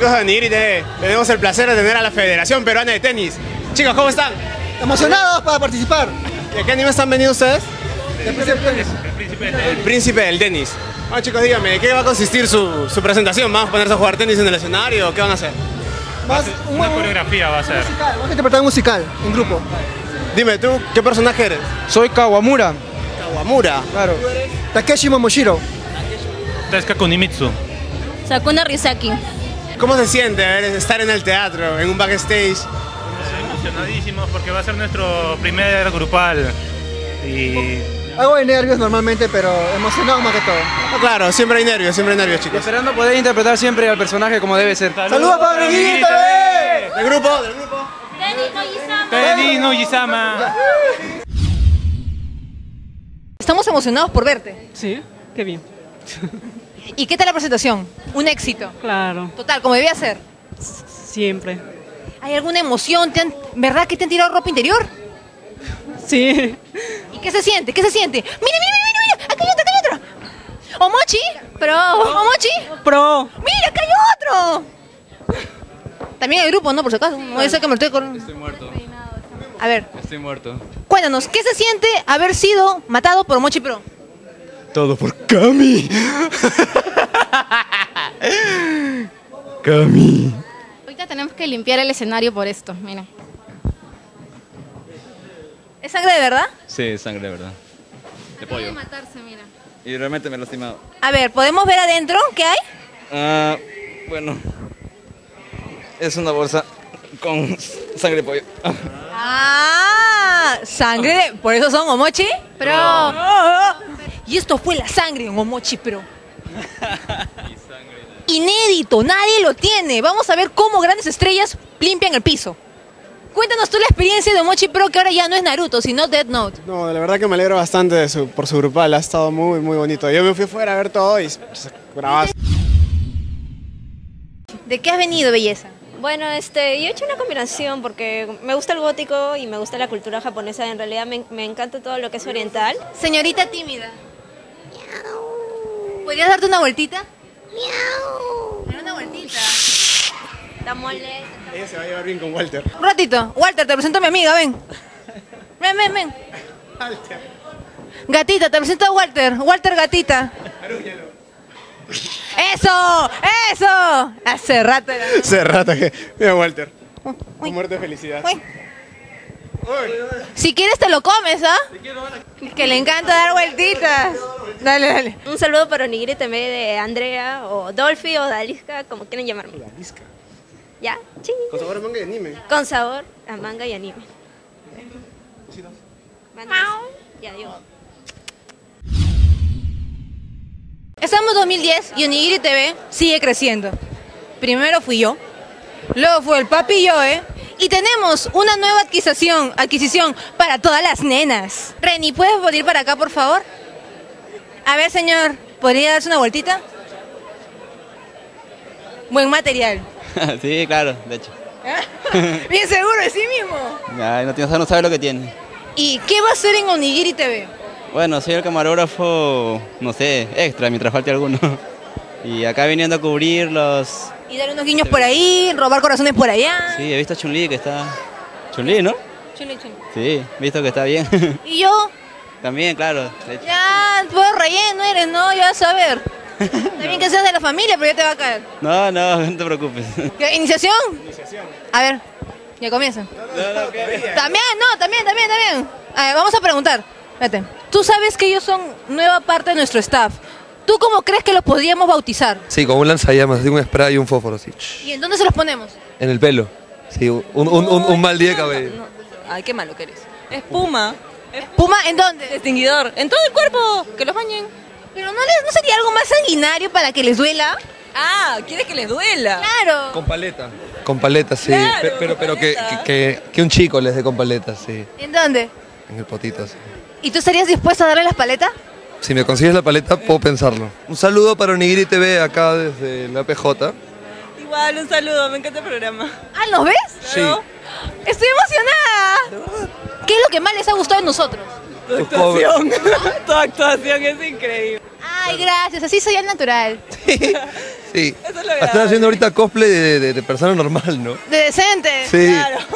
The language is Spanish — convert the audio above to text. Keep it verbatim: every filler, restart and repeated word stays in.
chicos de Onigiri T V. Tenemos el placer de tener a la Federación Peruana de Tenis. Chicos, ¿cómo están? Emocionados para participar. ¿De qué anime están venidos ustedes? El príncipe del tenis. El príncipe del tenis. El príncipe del tenis. Bueno, chicos, díganme, ¿de qué va a consistir su, su presentación? ¿Vamos a ponerse a jugar tenis en el escenario? ¿Qué van a hacer? Más Una coreografía va a ser. musical, vamos a interpretar un musical en grupo. Dime, ¿tú qué personaje eres? Soy Kawamura. Kawamura. Claro. Takeshi Momoshiro. Tezuka Kunimitsu. Sakuna Risaki. ¿Cómo se siente a ver, estar en el teatro, en un backstage? Estoy emocionadísimos porque va a ser nuestro primer grupal. Y Algo de nervios normalmente, pero emocionado más que todo. No, claro, siempre hay nervios, siempre hay nervios, chicos. Esperando poder interpretar siempre al personaje como debe ser. ¡Saludos para Onigiri T V! ¿Del grupo? ¿Del grupo? Tenis no Gisama. Estamos emocionados por verte. Sí, qué bien. ¿Y qué tal la presentación? Un éxito. Claro, Total, como debía ser. siempre. ¿Hay alguna emoción? ¿Te han- ¿Verdad que te han tirado ropa interior? Sí. ¿Y qué se siente? ¿Qué se siente? ¡Mira, mira, mira, mira! ¡Acá hay otro, acá hay otro! ¿Omochi? Pro. ¿Omochi? Pro. ¡Mira, acá hay otro! También hay grupo, ¿no? Por si acaso. No dice que me estoy con... Estoy muerto. A ver, Estoy muerto. cuéntanos, ¿qué se siente haber sido matado por Omochi Pro? Todo por Cami. Cami. Ahorita tenemos que limpiar el escenario por esto, mira. ¿Es sangre de verdad? Sí, sangre de verdad. De Puede pollo. matarse, mira. Y realmente me he lastimado. A ver, ¿podemos ver adentro qué hay? Ah, bueno. Es una bolsa con sangre de pollo. Ah, sangre de... ¿Por eso son Omochi? Pro. Y esto fue la sangre en Omochi Pro. Inédito, nadie lo tiene. Vamos a ver cómo grandes estrellas limpian el piso. Cuéntanos tú la experiencia de Omochi Pro, que ahora ya no es Naruto, sino Death Note. No, la verdad que me alegro bastante de su- por su grupal, ha estado muy, muy bonito. Yo me fui fuera a ver todo y grababa. ¿De qué has venido, belleza? Bueno, este, yo he hecho una combinación porque me gusta el gótico y me gusta la cultura japonesa. En realidad me, me encanta todo lo que es oriental. Señorita tímida. ¿Podrías darte una vueltita? Dar una vueltita. La mole. Ella se va a llevar bien con Walter. Un ratito. Walter, te presento a mi amiga, ven. Ven, ven, ven. Gatita, te presento a Walter. Walter Gatita. ¡Eso! ¡Eso! Hace rato era. Hace rato que... Mira Walter. Uy. Muerte de felicidad. Uy. Si quieres te lo comes, ¿ah? Que le encanta dar vueltitas. Dale, dale. Un saludo para Onigiri T V de Andrea o Dolphy o Daliska, como quieran llamarme. ¿Ya? Sí. Con sabor a manga y anime. Con sabor a manga y anime. Manda. Ya, yo. Estamos en dos mil diez y Onigiri T V sigue creciendo. Primero fui yo, luego fue el papi y yo, ¿eh? Y tenemos una nueva adquisición, adquisición para todas las nenas. Reni, ¿puedes venir para acá, por favor? A ver, señor, ¿podría darse una vueltita? Buen material. Sí, claro, de hecho. Bien seguro de sí mismo. Ay, no, tiene- no sabe lo que tiene. ¿Y qué va a hacer en Onigiri T V? Bueno, soy el camarógrafo, no sé, extra, mientras falte alguno. Y acá viniendo a cubrirlos. Y dar unos guiños por ahí, robar corazones por allá. Sí, he visto a Chun-Li que está... Chun-Li, ¿no? Chuli, chuli. Sí, he visto que está bien. Y yo, También, claro, de hecho. ya, todo relleno eres, ¿no? Ya vas a ver. Está bien que seas de la familia, pero ya te va a caer. No, no, no te preocupes. ¿Qué, ¿Iniciación? Iniciación. A ver, ya comienza. También, no, también, también, también. A ver, vamos a preguntar. Espérate. Tú sabes que ellos son nueva parte de nuestro staff. ¿Tú cómo crees que los podríamos bautizar? Sí, con un lanzallamas, así un spray y un fósforo, así. ¿Y en dónde se los ponemos? En el pelo. Sí, un, un, un, un mal día de cabello. Ay, qué malo que eres. Espuma. ¿Puma en dónde? Extinguidor. En todo el cuerpo. Que los bañen. Pero no, les, ¿no sería algo más sanguinario para que les duela? Ah, ¿quieres que les duela? Claro. Con paleta. Con paleta, sí. Claro, Pe- pero con pero que, paleta. que, que, que un chico les dé con paleta, sí. ¿En dónde? En el potito, sí. ¿Y tú estarías dispuesto a darle las paletas? Si me consigues la paleta, puedo pensarlo. Un saludo para Onigiri T V acá desde la P J. Igual, un saludo. Me encanta el programa. Ah, ¿nos ves? Sí. Estoy emocionada. ¿Qué es lo que más les ha gustado de nosotros? Tu Tus pobres. actuación. Tu actuación es increíble. Ay, gracias, así soy al natural. Sí. Eso es lo Estás agradable. haciendo ahorita cosplay de, de- de persona normal, ¿no? De decente. Sí. Claro.